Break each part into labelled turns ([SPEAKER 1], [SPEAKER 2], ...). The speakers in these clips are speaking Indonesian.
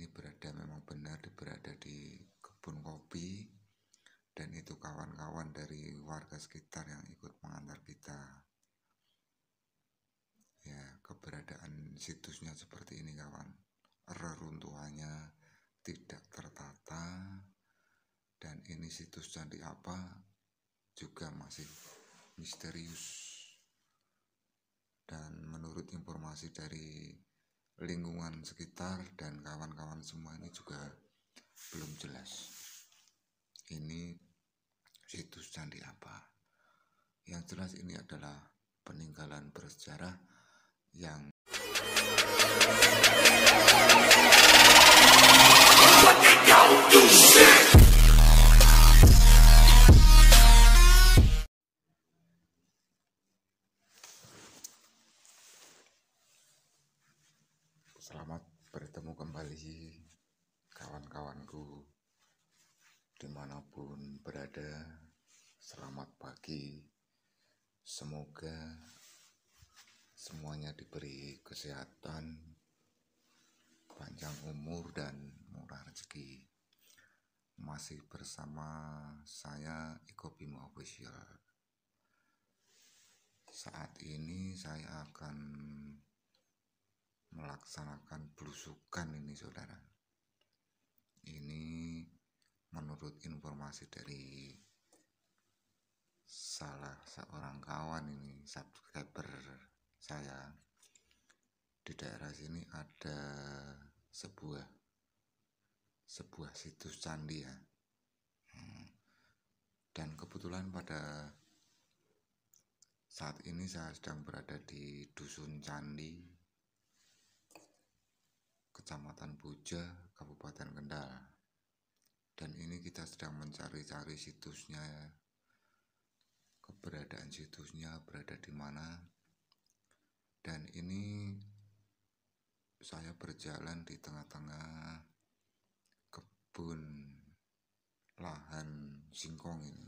[SPEAKER 1] ini memang benar berada di kebun kopi, dan itu kawan-kawan dari warga sekitar yang ikut mengantar kita. Ya, keberadaan situsnya seperti ini kawan, reruntuhannya tidak tertata, dan ini situs candi apa juga masih misterius. Dan menurut informasi dari lingkungan sekitar dan kawan-kawan semua ini juga belum jelas ini situs candi apa. Yang jelas ini adalah peninggalan bersejarah yang Selamat bertemu kembali kawan-kawanku dimanapun berada. Selamat pagi, semoga semuanya diberi kesehatan, panjang umur, dan murah rezeki. Masih bersama saya Iko Bima Official. Saat ini saya akan melaksanakan belusukan ini saudara. Ini menurut informasi dari salah seorang kawan, ini subscriber saya. Di daerah sini ada sebuah situs candi ya. Dan kebetulan pada saat ini saya sedang berada di Dusun Candi, Kecamatan Boja, Kabupaten Kendal. Dan ini kita sedang mencari-cari situsnya, keberadaan situsnya berada di mana. Dan ini saya berjalan di tengah-tengah kebun lahan singkong ini.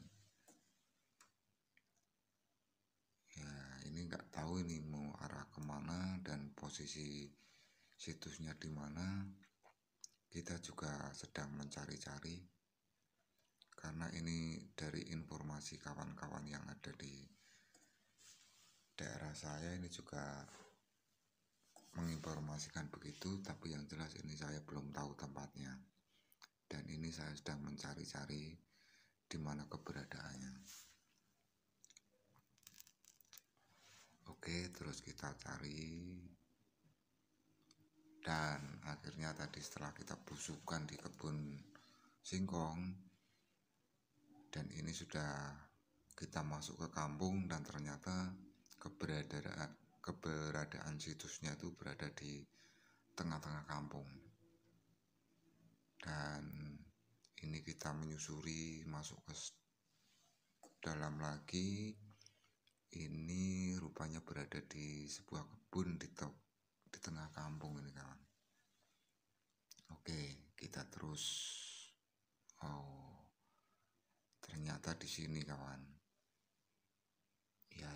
[SPEAKER 1] Ya, ini nggak tahu ini mau arah kemana dan posisi situsnya di mana. Kita juga sedang mencari-cari karena ini dari informasi kawan-kawan yang ada di daerah saya ini juga menginformasikan begitu, tapi yang jelas ini saya belum tahu tempatnya. Dan ini saya sedang mencari-cari di mana keberadaannya. Oke, terus kita cari. Dan akhirnya tadi setelah kita belusukan di kebun singkong, dan ini sudah kita masuk ke kampung, dan ternyata keberadaan situsnya itu berada di tengah-tengah kampung. Dan ini kita menyusuri masuk ke dalam lagi. Ini rupanya berada di sebuah kebun di tengah kampung ini kawan. Oke, kita terus. Oh, ternyata di sini kawan. Ya.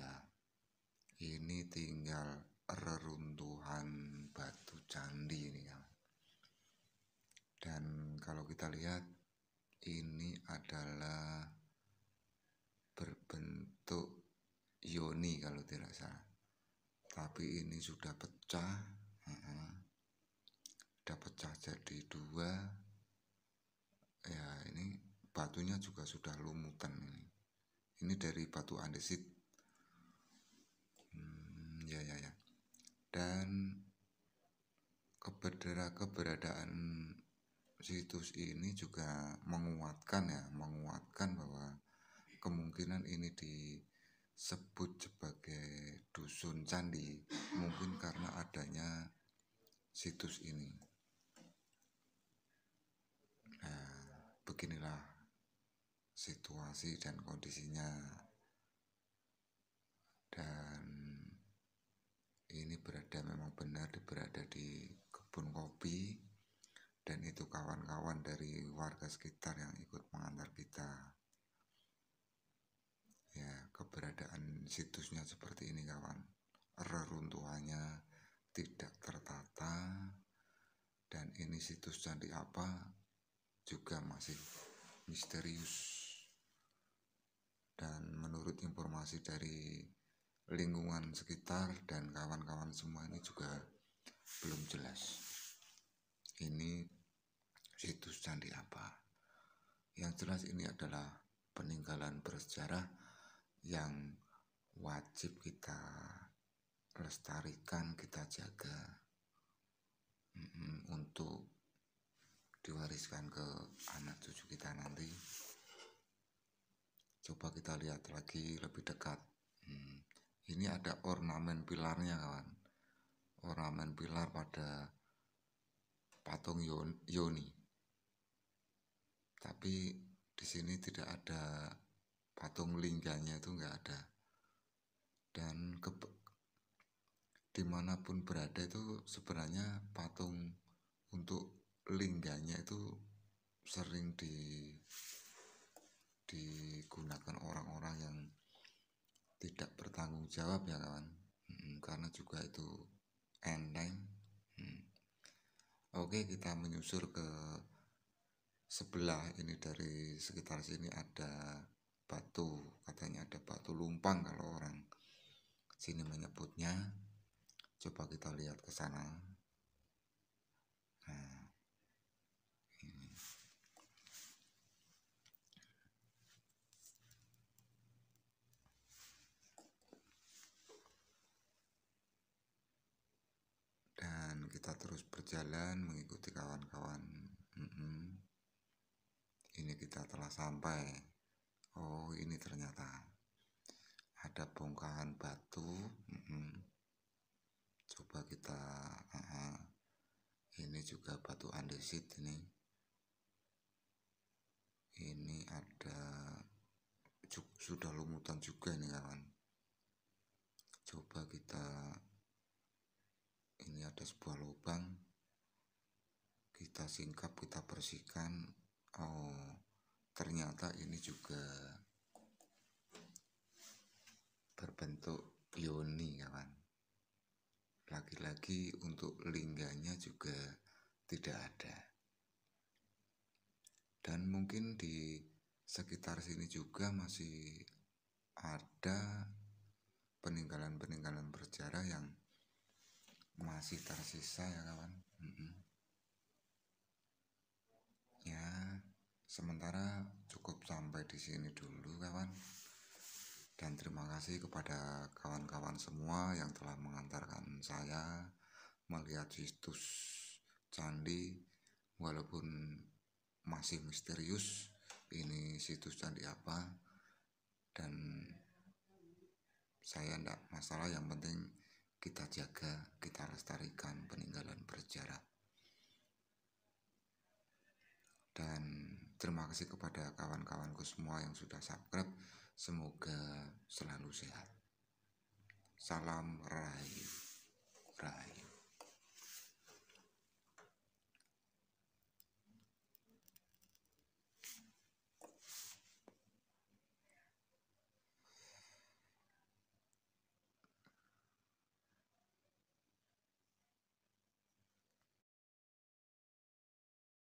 [SPEAKER 1] Ini tinggal reruntuhan batu candi ini kawan. Dan kalau kita lihat ini adalah berbentuk yoni kalau tidak salah. Tapi ini sudah pecah. Sudah pecah jadi dua. Ya, ini batunya juga sudah lumutan ini. Ini dari batu andesit. Ya. Dan keberadaan situs ini juga menguatkan bahwa kemungkinan ini disebut sebagai dusun candi mungkin karena adanya situs ini. Nah, beginilah situasi dan kondisinya. Dan ini memang benar berada di kebun kopi, dan itu kawan-kawan dari warga sekitar yang ikut mengantar kita. Ya, keberadaan situsnya seperti ini kawan, reruntuhannya tidak tertata, dan ini ini situs candi apa juga masih misterius, dan menurut informasi dari lingkungan sekitar dan kawan-kawan semua ini juga belum jelas ini situs candi apa. Yang jelas ini adalah peninggalan bersejarah yang wajib kita lestarikan, kita jaga untuk diwariskan ke anak cucu kita nanti. Coba kita lihat lagi lebih dekat. Ini ada ornamen pilarnya, kawan. Ornamen pilar pada patung Yoni. Tapi di sini tidak ada patung lingganya, itu enggak ada. Dan dimanapun berada itu sebenarnya patung untuk lingganya itu sering digunakan orang-orang yang tidak bertanggung jawab, ya kawan. Karena juga itu enteng. Oke, kita menyusur ke sebelah ini. Dari sekitar sini ada batu, katanya ada batu lumpang kalau orang sini menyebutnya. Coba kita lihat ke sana. Nah, ini. Dan kita terus berjalan mengikuti kawan-kawan. Ini kita telah sampai. Oh, ini ternyata ada bongkahan batu. Coba kita ini juga batu andesit. Ini ada sudah lumutan juga nih, kawan. Coba kita, ini ada sebuah lubang, kita singkap, kita bersihkan. Oh, ternyata ini juga berbentuk yoni, kawan. Lagi-lagi untuk lingganya juga tidak ada. Dan mungkin di sekitar sini juga masih ada peninggalan-peninggalan bersejarah yang masih tersisa, ya kawan. Ya, sementara cukup sampai di sini dulu, kawan. Dan terima kasih kepada kawan-kawan semua yang telah mengantarkan saya melihat situs candi. Walaupun masih misterius ini situs candi apa, dan saya tidak masalah, yang penting kita jaga, kita lestarikan peninggalan bersejarah. Dan terima kasih kepada kawan-kawanku semua yang sudah subscribe. Semoga selalu sehat. Salam Rahayu.